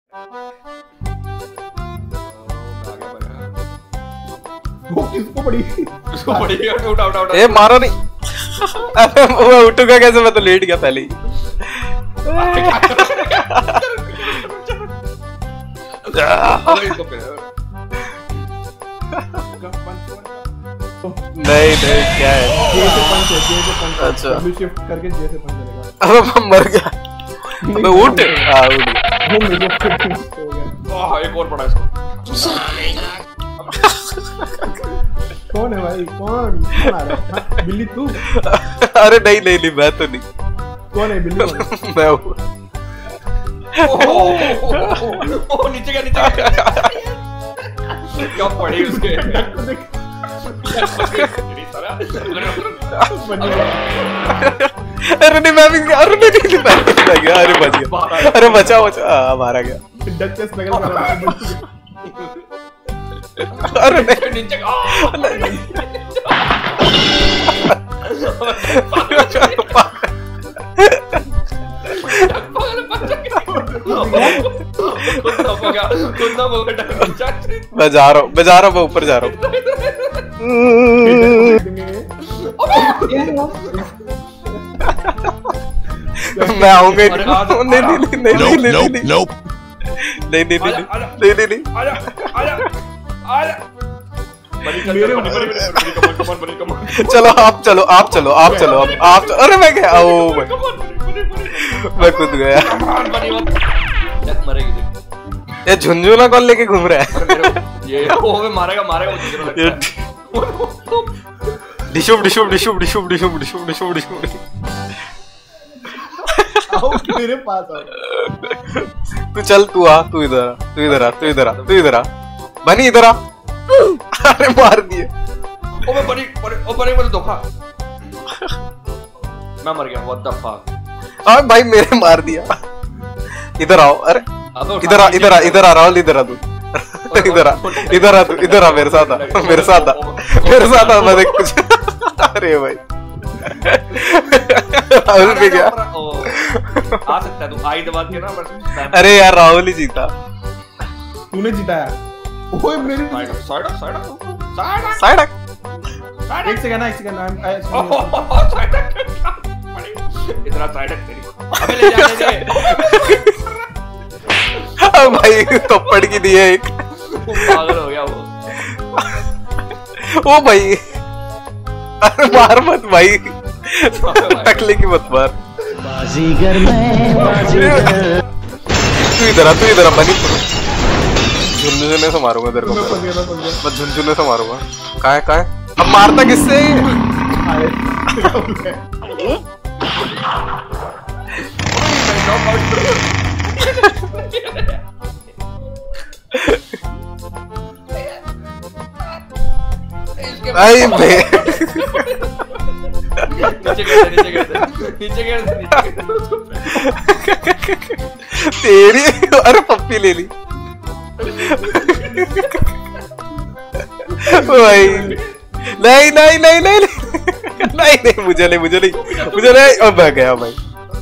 वो किसको पड़ी? किसको पड़ी? उठा उठा उठा। ए मारो नहीं। अरे वो उठूंगा कैसे, मैं तो लेट गया पहले ही। नहीं नहीं क्या है? जे से पंच है, जे से पंच। अच्छा डब्ल्यू शिफ्ट करके जे से पंच चलेगा। अब मर गया। अबे उठ। हाँ उठ गया। वो मेरे को हो गया। एक और पड़ा इसको। कौन है भाई? कौन आ रहा है? बिल्ली तू? अरे नहीं नहीं नहीं मैं तो नहीं। कौन है बिल्ली? मैं हूँ। नीचे गया नीचे गया। क्या पड़ी उसके? अरे नहीं मैं भी गया। अरे नहीं नहीं मैं गया। अरे बच गया। अरे बचा बचा। मारा गया। डक के स्ट्रगल कर रहा है। अरे नहीं नीचे मैं जा रहा हूँ मैं ऊपर जा रहा हूँ। मैं आऊंगा नहीं नहीं नहीं नहीं नहीं नहीं नहीं नहीं चलो आप चलो अरे मैं गया। ओ मैं कूद गया। ये झुनझुना कौन लेके घूम रहा है? ये वो मारेगा डिशुम डिशुम डिशुम डिशुम डिशुम डिशुम डिशुम डिशुम। आओ मेरे पास आओ। तू चल तू इधर आ बनी इधर आ। अरे मार दिए। ओ बनी मुझे धोखा। मैं मर गया। What the fuck? हाँ भाई मेरे मार दिया। इधर आओ। अरे इधर आ राहुल इधर आ तू। इधर आ मेरे साथ आ मैं देख कुछ। अरे भाई राहुल भी गया। आ सकता है तू आई दबा के ना। अरे यार राहुल ही जीता। तूने जिताया। ओए मेरी साइड एक सेकंड इतना साइड तेरी। अबे ले जा भाई थप्पड़ की दी है एक। पागल हो गया वो भाई। अरे मार मत भाई। टकले की मत मार। बाजीगर मैं बाजीगर। तू इधर आ बनी। झुनझुने से मारूंगा तेरे को। मैं झुनझुने से मारूंगा। कहाँ है अब मारता किससे? भाई तेरी। अरे पप्पी ले ली भाई। नहीं मुझे नहीं। अब मैं गया भाई।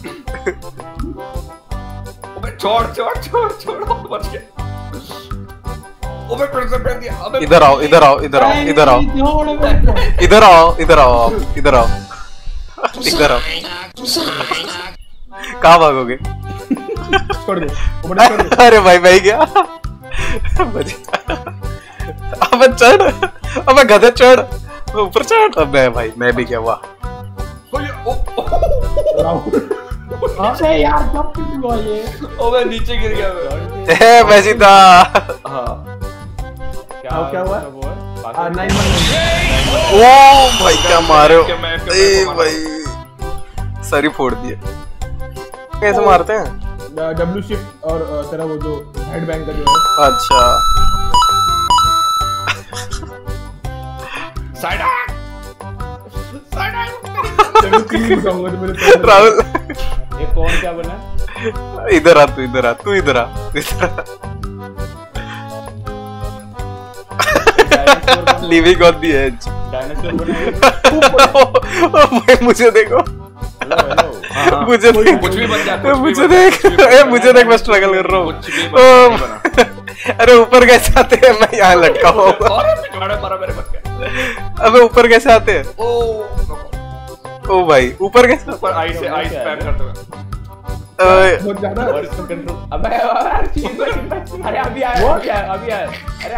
छोड़ बच गया। इधर आओ कहाँ भागोगे? छोड़ दे। अरे भाई मैं गया। अब चढ़। अब गधे चढ़ ऊपर चढ़। अब भाई मैं भी गया। वाह अरे यार कब हुआ ये? मैं नीचे गिर गया। मैं जीता। क्या हुआ? 9 ओ भाई क्या मारे हो भाई। सरी फोड़ दिए। कैसे मारते हैं? डब्ल्यू शिफ्ट और तेरा वो जो हेड बैंग का जो है। अच्छा राहुल ये कौन क्या बना? इधर आ तू इधर आ living on the edge. Dinosaur बना। मुझे देखो। हेलो मुझे कुछ भी बन जाए, मुझे देख मैं स्ट्रगल कर रहा हूँ। कुछ भी बना। अरे ऊपर कैसे आते हैं? मैं यहाँ लटका हुआ हूँ। और पिछवाड़े मारा मेरे बच गया। अबे ऊपर कैसे आते हैं? ओ भाई ऊपर कैसे? ऊपर आई से स्पैम करते हुए। बहुत ज्यादा कंट्रोल। अबे अरे अभी आया अभी आया अरे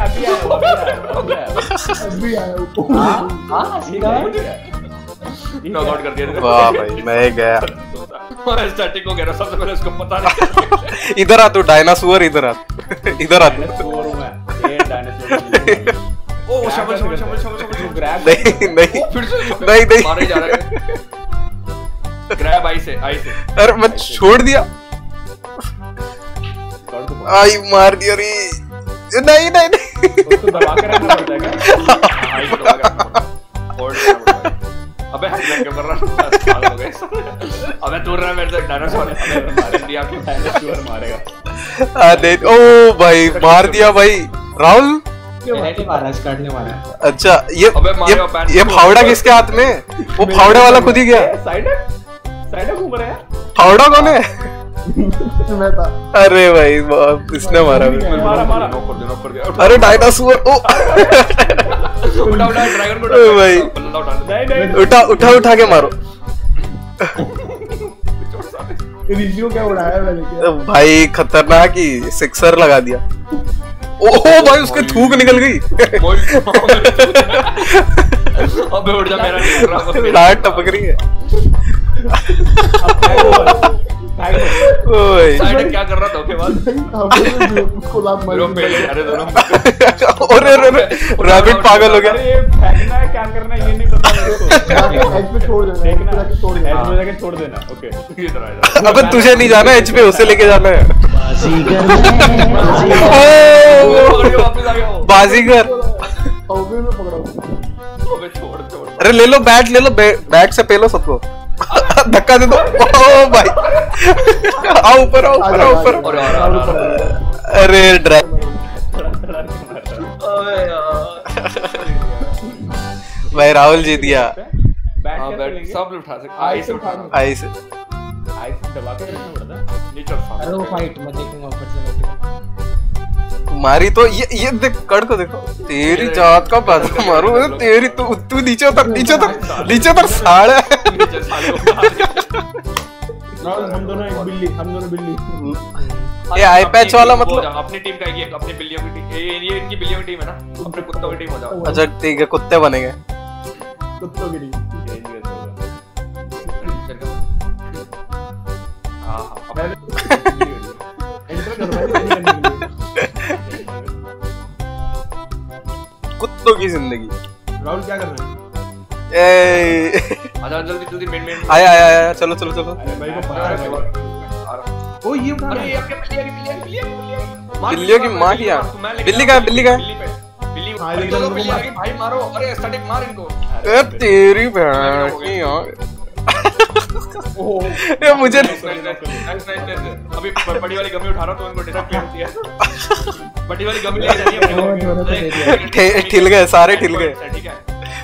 अभी आया हाँ सीधा नॉकआउट कर दिया। वाह भाई मैं गया। और स्टैटिक को कह रहा सबसे पहले उसको पता नहीं। इधर आ तू डायनासोर, इधर आ इधर आ तू। ये डायनासोर। ओ शबल ग्रैब नहीं फिर से नहीं मारे जा रहे हैं। ग्रैब आई से अरे मैं छोड़ दिया। आई मार दिया रे। नहीं उसको दबा के रखना पड़ता है क्या? आई को दबा के रखना पड़ता है। होल्ड करना पड़ता है। अबे हैक क्यों कर रहा है? साल हो गए। अबे दूर रहा मेरे से डायनासोर। अबे मार दिया कि डायनासोर मारेगा। दे ओ भाई मार दिया भाई। राहुल काटने वाला। अच्छा ये फावड़ा किसके हाथ में? वो फावड़ा वाला खुद ही गया। साइड घूम रहा है। फावड़ा कौन है? मैं था। अरे भाई इसने मारा। मारा नॉक कर दिया। अरे डायनासोर ओ उठा ड्रैगन को भाई उठा के मारो। रिजियो क्या उड़ाया मैंने? भाई खतरनाक ही सिक्सर लगा दिया। ओह भाई उसके थूक निकल गई। अबे उड़ जा मेरा नहीं उड़ रहा। लाट टपक रही है। ओए साइड क्या कर रहा था ओके बाद उसको लात मारी। अरे दोनों अरे रैबिट पागल हो गया। अरे ये फेंकना है क्या करना है ये नहीं पता मेरे को। एज पे छोड़ देना, एज पे जाके छोड़ देना। एज में जाके छोड़ देना। ओके इधर आ जा। अबे तुझे नहीं जाना एच पे, उसे लेके जाना है। वापस आ गया। बाजीगर अबे मैं पकड़ा हूं। अबे छोड़। अरे ले लो बैट से पेलो सबको। धक्का दे दो। ओ भाई आओ ऊपर अरे ड्रैग भाई राहुल जी दिया। बैट सब उठा सकते। आई से दबा के रखना पड़ता है नीचे। अरे वो फाइट मैं देखूंगा ऊपर से। मारी तो ये देख कड़ को देखो। तेरी जात का बाजू मारू मैं तेरी। तू नीचे उतर साड़ा। हम दोनों बिल्ली। ये आई पैच वाला मतलब अपनी टीम का है। अपनी बिल्लियों की टीम ये इनकी बिल्लियों की टीम है ना। अपने कुत्तों की टीम हो जाओ। अच्छा ठीक है कुत्ते बनेंगे। कुत्तों की टीम। कुत्तों की जिंदगी। राहुल क्या कर रहे हैं? आजा जल्दी मेन आया चलो भाई को पता है। ओ ये उठा अरे ये बिल्लियों की माँ की यार। बिल्ली का बिल्ली हाँ, लेकिन बिल्ली आ गई भाई मारो। अरे स्टैटिक मार इनको। तेरी बहन की यार। ये मुझे अभी बड़ी वाली गमी उठा रहा तो उनको डिस्ट्रैक्ट होती है। बड़ी वाली गमी लेके जानी है। ठिल गए सारे ठिल गए। ठीक है।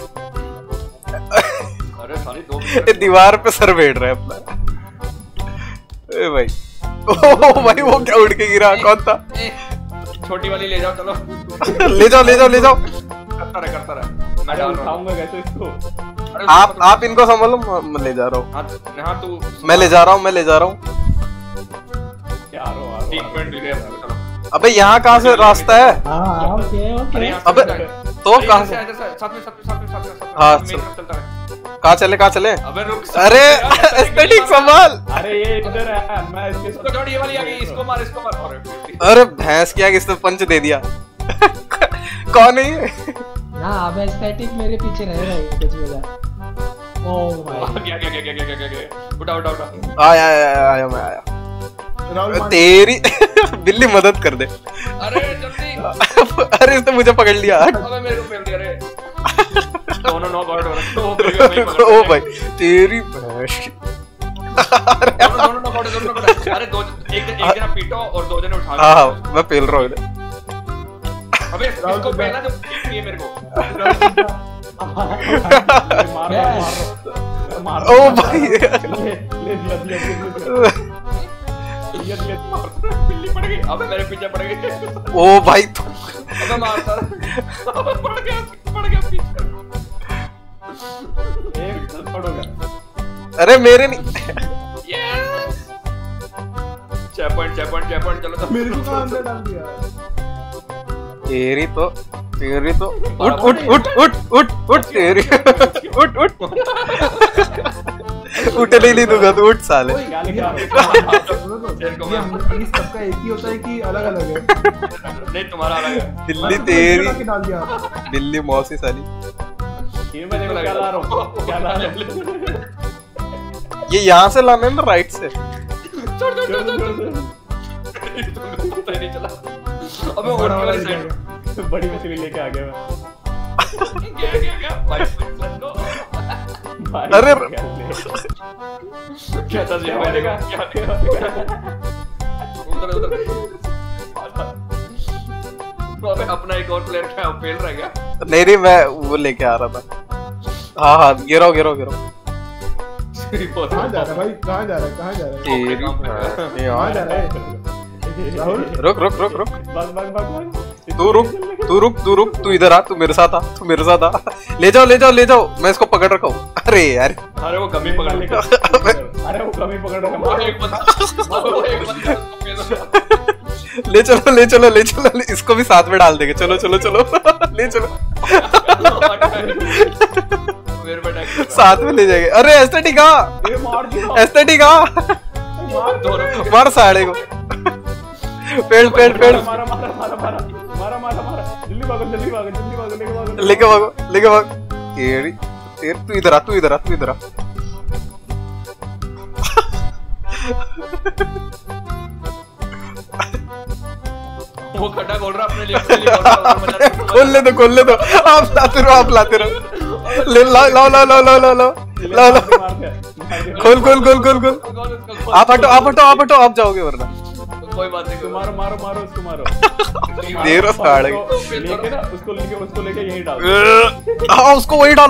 अरे सारी ये दीवार पे सर बैठ रहा है अपना। ए भाई ओ भाई वो क्या उड़ के गिरा? कौन था? छोटी वाली ले जाओ चलो। ले जाओ करता रहे मैं डाल रहा हूं कैसे इसको। आप इनको संभालो मैं ले जा रहा हूं। हां तू मैं ले जा रहा हूं। क्या आ रहा है 3 पॉइंट ले गए चलो। अबे यहाँ कहाँ से रास्ता है? हां ओके। अबे तो कहाँ से? साथ में हाँ चलता है। कहाँ चले? अबे रुक। अरे एस्थेटिक संभाल। अरे ये इधर है। मैं इसको छोड़ ये वाली आ गई। इसको मार। अरे भैंस क्या किसने पंच दे दिया? कौन है ये? ना अब एस्थेटिक मेरे पीछे रह रहा है कुछ वजह। ओह भाई क्या उठा आया मैं आया। तेरी बिल्ली मदद कर दे। अरे जल्दी। अरे इसने मुझे पकड़ लिया। अबे मेरे को फेल दिया रे। दोनों नॉक आउट हो रहे। ओ भाई तेरी भैंस। दोनों नॉक आउट। अरे एक जना पीटो और 2 जने उठा लो। हाँ मैं पेल रहा हूँ। अबे इसको पहला जो ये मेरे को मार। ओ भाई ले बिल्ली पड़ गई। अबे मेरे पीछे पड़ गई। ओ भाई अबे मारता रहा। अबे पड़ गया पीछे। एक पड़ोगा। अरे मेरे नहीं। यस 6 पॉइंट चलो तो मेरे को कहाँ अंदर डाल दिया? तेरी तो उठ तेरी उठ उठ नहीं दूंगा तू उठ साले। क्या लिखा? ये सबका एक ही होता है कि अलग अलग है? नहीं तुम्हारा अलग है। बिल्ली तेरी डाल दिया। बिल्ली मौसी साली। ये मैं देखो क्या ला रहा हूँ। क्या ला रहा हूँ? ये यहाँ से लाना है ना राइट से। छोड़ नहीं चला। अबे वो वाली साइड बड़ी मछली लेके आ गया मैं। क्या भाई let's go। अरे क्या था जी मैंने कहा क्या उधर तो अबे अपना एक और प्लेयर क्या फेल रह गया। नहीं मैं वो लेके आ रहा था। हाँ गिरो कहाँ जा रहा है भाई? कहाँ जा रहा है? कहाँ जा रहा है? राहुल रुक भाग। तू रुक तू इधर आ। तू मेरे साथ आ ले जाओ मैं इसको पकड़ रखा हूँ। अरे यार अरे वो कमी पकड़ लेगा। अरे वो कमी पकड़ रहा है। एक बंदा ले चलो इसको भी साथ में डाल देंगे। चलो ले चलो साथ में ले जाएंगे। अरे एस्थेटिक मार साड़े को। पेड़ मारा जल्दी लेके भागो तेरी तू इधर आ वो खड्डा खोल रहा अपने लिए खोल ले दो आप लाते रहो ले लाओ खोल आप हटो आप जाओगे वरना। कोई बात नहीं मारो उसको मारो। देर साड़े लेके ना उसको लेके यहीं डाल। हाँ उसको वही डालो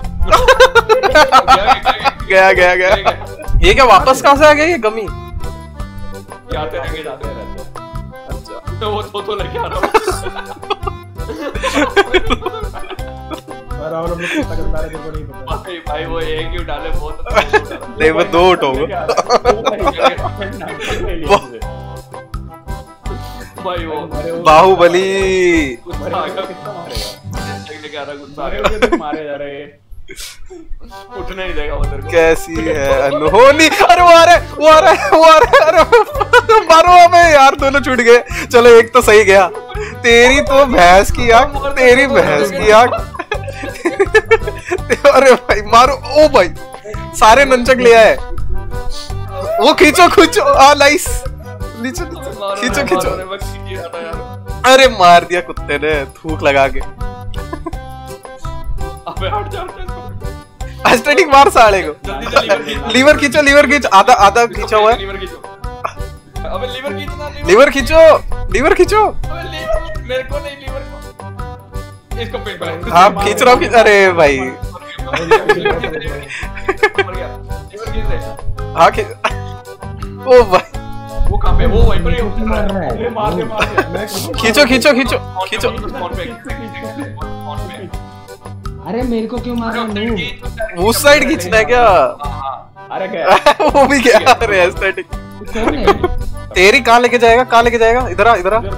गया ये क्या वापस कहाँ से आ गया ये गमी? जाते रहते अच्छा तो वो तो लेके आ रहा हूँ। राहुल हम लोग कितना गंदा है तेरे को नहीं पता। भाई वो एक ही डाले बहुत नहीं मैं 2 उठाऊंगा। भाई वो बाहुबली मारे जा रहे उठने नहीं देगा उधर कैसी है अनहोनी। अरे वो आ रहा है अरे मारो हमें यार दोनों छूट गए। चलो एक तो सही गया। तेरी तो भैंस की आंख अरे भाई मारो। ओ भाई सारे नंचक ले आए। वो खींचो नाइस खींचो। अरे मार दिया कुत्ते ने थूक लगा के। अबे हट जा एस्थेटिक मार साले को। लीवर खींचो आधा खींचा हुआ है। अबे लीवर खींचो मेरे को नहीं लीवर को इसको पे हाँ खींच रहा हूँ। अरे भाई हाँ ओ भाई वो कहाँ पे वो वहीं पर ही मार दे खींचो अरे मेरे को क्यों मार रहा है? उस साइड खींचना है क्या? अरे क्या वो भी क्या? अरे एस्थेटिक कौन है? तेरी कहाँ लेके जाएगा? इधर आ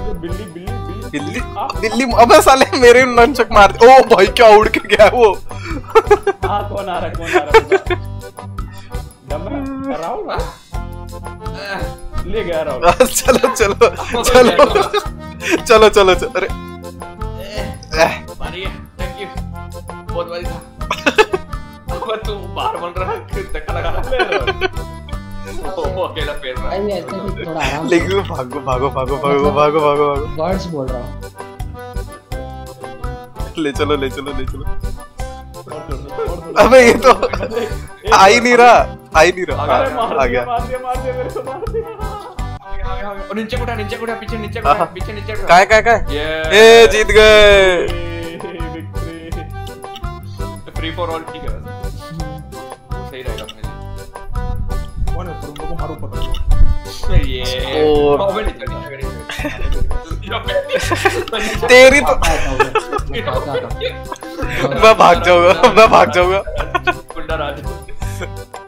बिल्ली अबे साले मेरे नंचक मार। ओ भाई क्या उड़ के गया वो। कौन आ रहा है राहुल ले गया राहुल। चलो अरे थैंक यू बहुत बड़ी था। तू बाहर बन रहा है धक्का लगा वो अकेला फेल रहा है। भाई ऐसे भी थोड़ा आराम से लेकिन भागो वर्ड्स बोल रहा हूँ। ले चलो अबे ये तो आ ही नहीं रहा। आ गया मार दिया मेरे को मार दिया। और नीचे उठा पीछे काय ये जीत गए। फ्री फॉर ऑल ठीक है वैसे सही मारो ऊपर ये और अबे नीचे तेरी तो आता मैं भाग जाऊंगा गुंडा राज